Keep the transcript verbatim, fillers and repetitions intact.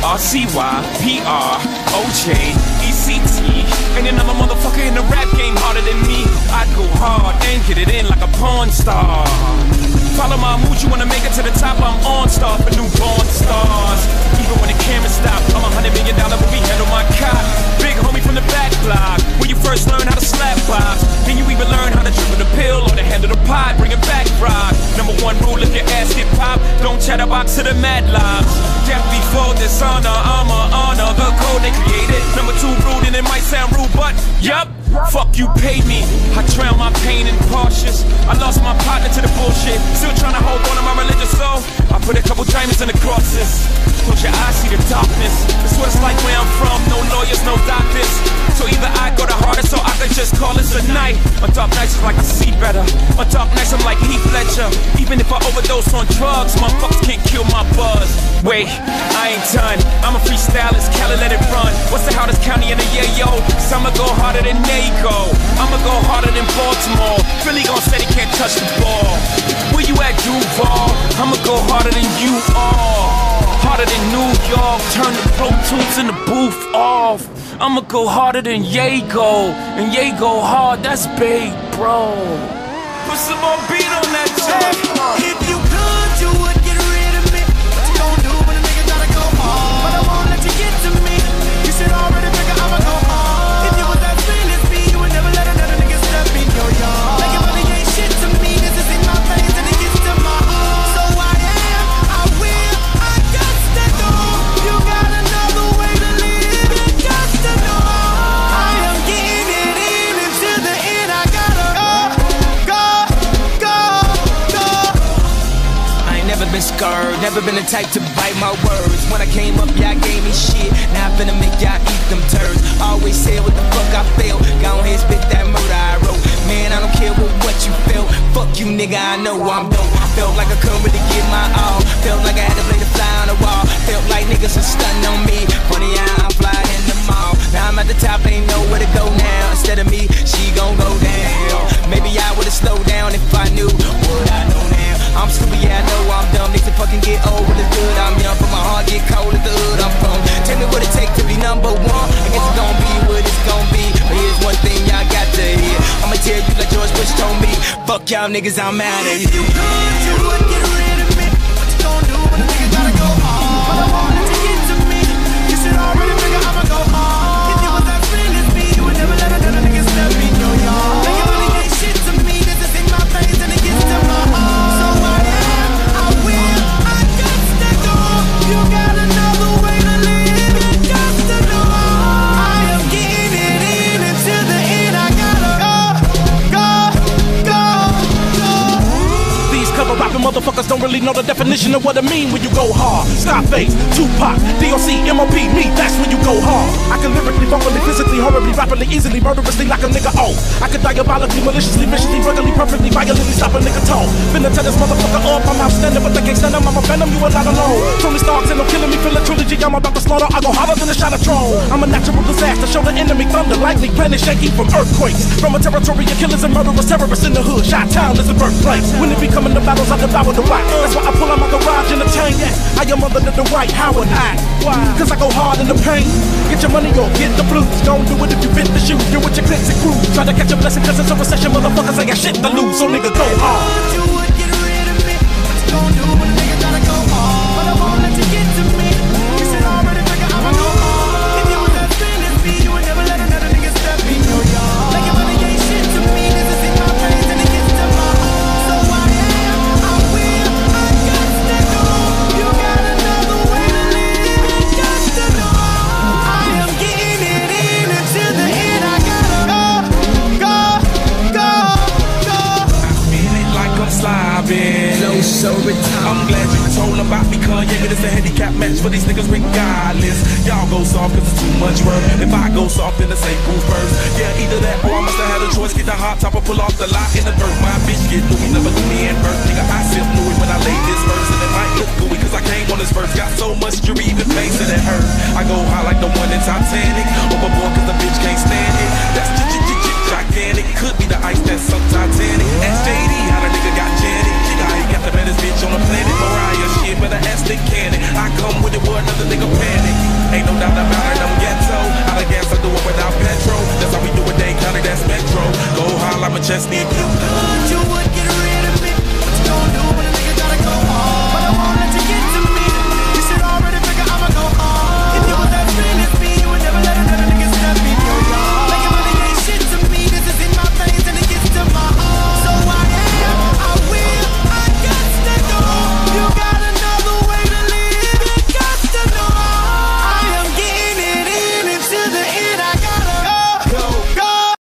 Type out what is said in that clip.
R C Y P R O J E C T. Ain't another motherfucker in the rap game harder than me. I go hard and get it in like a porn star. Follow my mood, you wanna make it to the top, I'm on star for newborn stars. Even when the camera stop, I'm a hundred million dollar movie head on my cop. Big homie from the back block, where you first learn how to slap box. Then you even learn how to dribble the pill or the hand of the pot, bring it back rock. Number one rule, if your ass get popped, don't chatterbox to the mad lobs. Death before dishonor, I'm a honor the code they created. Number two rule, and it might sound rude, but yup. Fuck you, pay me. I drown my pain in cautious. I lost my partner to the bullshit. Still trying to hold on to my religious soul. I put a couple diamonds in the crosses. Close your eyes, see the darkness. That's what it's like where I'm from. No lawyers, no doctors. So either I go the hardest or I could just call this a night. On dark nights it's like I see better. On dark nights I'm like Heath Ledger. Even if I overdose on drugs, motherfuckers can't kill my buzz. Wait, I ain't done. I'm a freestylist, Cali let it run. What's the hardest county in the year, yo? So I'ma go harder than Nago. I'ma go harder than Baltimore. Philly gon' say they can't touch the ball. Where you at, Duval? I'ma go harder than you all. Harder than New York. Turn the Pro Tools in the booth off. I'ma go harder than Yago. And Yago hard, that's big, bro. Put some more beat on that joint. If you could, you would get rid of me. What you gon' do when a nigga gotta go hard? But I won't let you get to me. You should already figure I'ma go hard. If you was that fearless me, you would never let another nigga step in your yard. Like it really ain't shit to me. This is in my face and it gets to my heart. So I am, I will, I got to know. You got another way to live. You got to know. I am getting it in until the end. I gotta go, go, go, go. I ain't never been scared, never been the type to bite my words. When I came up, y'all gave me shit. Now I'm finna make y'all eat them turds. Always say what the fuck I feel. Go ahead, spit that murder I wrote. Man, I don't care what, what you feel. Fuck you, nigga, I know I'm dope. Felt like I couldn't really give my all. Felt like I had to play the fly on the wall. Felt like niggas are stunting on me. Funny how I'm flying in the mall. Now I'm at the top, ain't know where to go now. Instead of me, she gon' go down. Maybe I would've slowed down if I knew what I know now. I'm stupid, yeah, I know I'm dumb. Need to fucking get old when it's good. I'm young, but my heart get cold at the hood I'm from. Tell me what it take to be number one. I guess it's gon' be what it's gon' be. But here's one thing y'all got to hear. I'ma tell you like George Bush told me. Fuck y'all niggas, I'm out of here. If you could, you would get rid of me. What you gon' do when a nigga gotta go hard? But I won't let you get to me. You should already figure I'ma go hard. If you was that fearless me, you would never let another nigga step in your yard. Like it really ain't shit to me. This is in my face and it gets to my heart. So I am, I will, I got to go. You got another way to live. You got to know. I am getting it in until the end. I gotta go, go, go, go. These cover rapping motherfuckers don't really know the definition of what it mean when you go hard. Scarface, Tupac, D O C, M O P, me, that's when you go hard. I can lyrically, vocally, physically, horribly, rapidly, easily, murderously like a nigga oh. I can diabolically, maliciously, viciously, regularly, perfectly, violently stop a nigga toe. Finna tell this motherfucker up, I'm outstanding, but they can't stand him, I'm a venom, you are not alone. Tony Starks and no killing me, feel a trilogy, I'm about to slaughter, I go harder than a shot of Tron. I'm a natural disaster, show the enemy thunder, lightly, planet shaking from earthquakes. From a territory of killers and murderers, terrorists in the hood, Shot Town is the birthplace. When it be coming to battles, I devour the rock. That's why I pull out my garage in the tank. I am under the right, how would I? Why? Cause I go hard in the pain. Get your money or get the blues. Don't do it if you fit the shoes. You're with your cliques and crews. Try to catch a blessing cause it's a recession. Motherfuckers ain't got shit to lose. So nigga go hard. You would get rid of me. What you gon' do when a nigga gotta go hard? But I won't let you get to me. You should already figure I'ma go hard. If you was that fearless me, you would never let another nigga step in your yard. Like it really ain't shit to me. This is in my face and it gets to my heart. So I am, I will, I got to go. You got another way to live. You got to know. I am getting it in until the end. I gotta go, go, go, go. I feel it like I'm slobbing. No, so retarded. I'm glad you told about me, cause yeah, it's a handicap match for these niggas regardless. Y'all go soft cause it's too much work. If I go soft, then it's ain't cool first. Yeah, either that or I must have had a choice. Get the hot top or pull off the lot in the dirt. My bitch get Louis, never do me in birth. Nigga, I sip Louis when I lay